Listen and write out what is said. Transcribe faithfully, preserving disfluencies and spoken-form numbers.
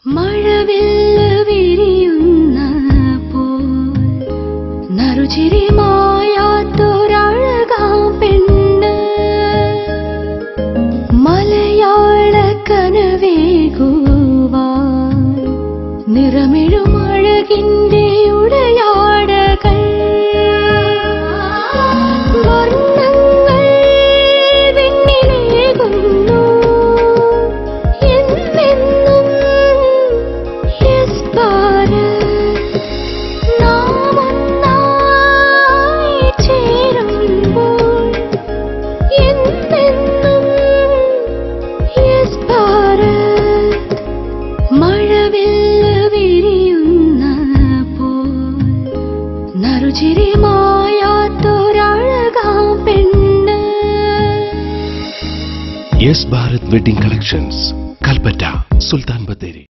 മഴവില്ല് വിരിയുന്ന പോൽ നറുചിരി മായാത്തൊരഴകാം പെണ്ണ് മലയാള കനവേകുവാൻ നിറമെഴുമഴകിന്റെ ഉടയാടകൾ വർണ്ണങ്ങൾ വിണ്ണിലേകുന്നു എന്നെന്നും യെസ് ഭാരത് നാം ഒന്നായി ചേരുമ്പോൾ എന്നെന്നും യെസ് ഭാരത് മഴവില്ല് വിരിയുന്ന പോൽ നറുചിരി മായാത്തൊരഴകാം പെണ്ണ്. Yes Bharat wedding collections, Kalpetta, Sultan Bathery.